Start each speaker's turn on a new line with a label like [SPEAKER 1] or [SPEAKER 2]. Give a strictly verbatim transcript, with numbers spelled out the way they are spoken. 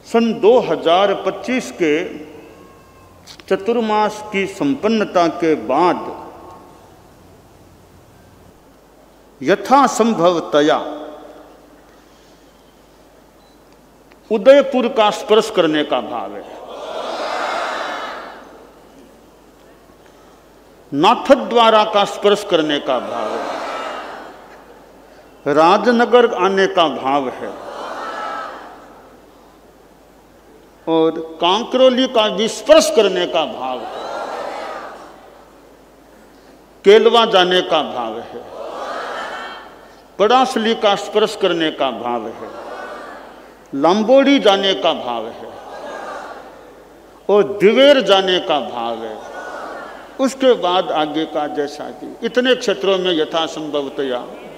[SPEAKER 1] सन दो हज़ार पच्चीस के चतुर्मास की संपन्नता के बाद यथासंभवतया उदयपुर का स्पर्श करने का भाव है, नाथद्वारा का स्पर्श करने का भाव है, राजनगर आने का भाव है और कांकरोली का भी स्पर्श करने का भाव है, केलवा जाने का भाव है, पड़ासली का स्पर्श करने का भाव है, लंबोड़ी जाने का भाव है और दिवेर जाने का भाव है। उसके बाद आगे का जैसा कि इतने क्षेत्रों में यथासंभवतया